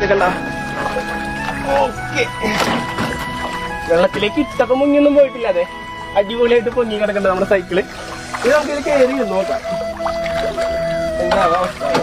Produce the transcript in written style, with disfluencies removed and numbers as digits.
കണ്ട. ഓക്കെ, വെള്ളത്തിലേക്ക് ഇട്ടപ്പോ മുങ്ങിയൊന്നും പോയിട്ടില്ല. അതെ, അടിപൊളിയായിട്ട് പൊങ്ങി കിടക്കണ്ട നമ്മുടെ സൈക്കിള്. ഇത് നമുക്ക് കയറി നോക്കാം എന്താ അവസ്ഥ.